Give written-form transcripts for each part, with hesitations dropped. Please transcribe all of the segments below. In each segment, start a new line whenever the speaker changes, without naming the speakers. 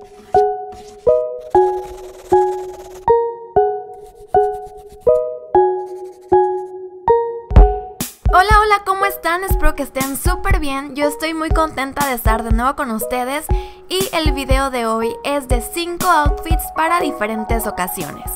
Hola, ¿cómo están? Espero que estén súper bien. Yo estoy muy contenta de estar de nuevo con ustedes y el video de hoy es de 5 outfits para diferentes ocasiones.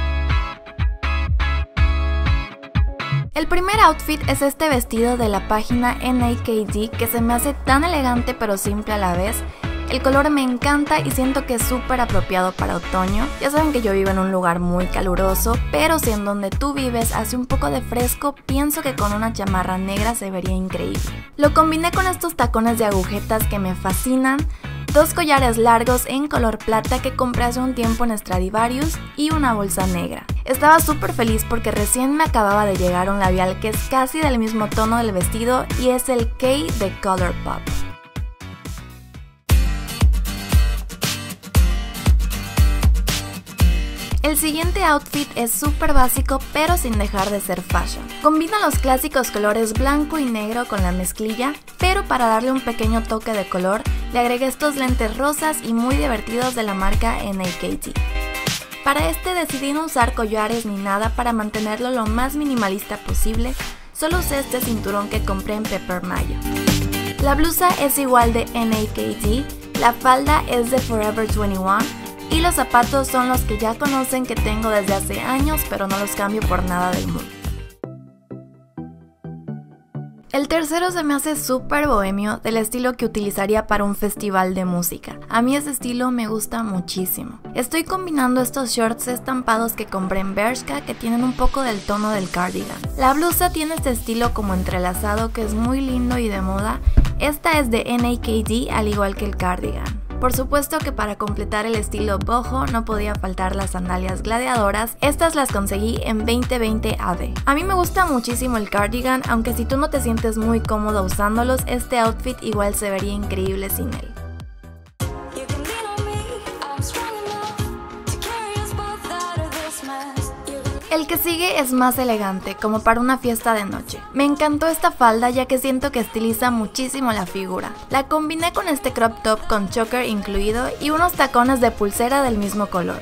El primer outfit es este vestido de la página NAKD que se me hace tan elegante pero simple a la vez. El color me encanta y siento que es súper apropiado para otoño. Ya saben que yo vivo en un lugar muy caluroso, pero si en donde tú vives hace un poco de fresco, pienso que con una chamarra negra se vería increíble. Lo combiné con estos tacones de agujetas que me fascinan, 2 collares largos en color plata que compré hace un tiempo en Stradivarius y una bolsa negra. Estaba súper feliz porque recién me acababa de llegar un labial que es casi del mismo tono del vestido y es el K de Colourpop. El siguiente outfit es súper básico pero sin dejar de ser fashion. Combina los clásicos colores blanco y negro con la mezclilla, pero para darle un pequeño toque de color le agregué estos lentes rosas y muy divertidos de la marca NAKD. Para este decidí no usar collares ni nada para mantenerlo lo más minimalista posible, solo usé este cinturón que compré en Pepper Mayo. La blusa es igual de NAKD, la falda es de Forever 21, y los zapatos son los que ya conocen que tengo desde hace años, pero no los cambio por nada del mundo. El tercero se me hace súper bohemio, del estilo que utilizaría para un festival de música. A mí ese estilo me gusta muchísimo. Estoy combinando estos shorts estampados que compré en Bershka que tienen un poco del tono del cardigan. La blusa tiene este estilo como entrelazado que es muy lindo y de moda. Esta es de NAKD al igual que el cardigan. Por supuesto que para completar el estilo boho no podía faltar las sandalias gladiadoras, estas las conseguí en 2020 AD. A mí me gusta muchísimo el cardigan, aunque si tú no te sientes muy cómodo usándolos, este outfit igual se vería increíble sin él. El que sigue es más elegante, como para una fiesta de noche. Me encantó esta falda ya que siento que estiliza muchísimo la figura. La combiné con este crop top con choker incluido y unos tacones de pulsera del mismo color.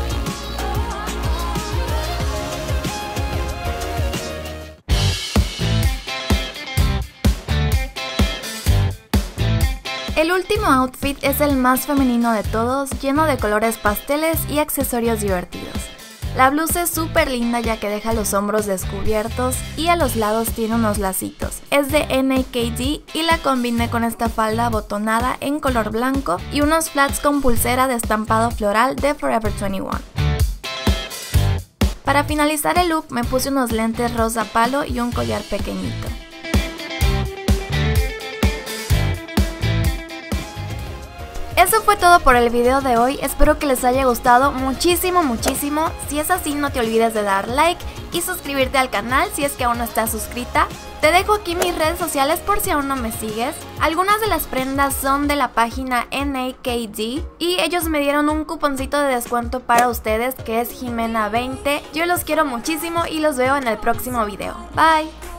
El último outfit es el más femenino de todos, lleno de colores pasteles y accesorios divertidos. La blusa es súper linda ya que deja los hombros descubiertos y a los lados tiene unos lacitos. Es de NAKD y la combiné con esta falda abotonada en color blanco y unos flats con pulsera de estampado floral de Forever 21. Para finalizar el look me puse unos lentes rosa palo y un collar pequeñito. Eso fue todo por el video de hoy, espero que les haya gustado muchísimo. Si es así no te olvides de dar like y suscribirte al canal si es que aún no estás suscrita. Te dejo aquí mis redes sociales por si aún no me sigues. Algunas de las prendas son de la página NAKD y ellos me dieron un cuponcito de descuento para ustedes que es Jimena20. Yo los quiero muchísimo y los veo en el próximo video. Bye.